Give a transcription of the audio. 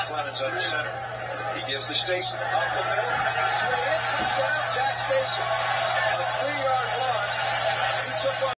Clemens under center. He gives to Stacy. Up the middle, passes right in, touchdown, Zach Stacy.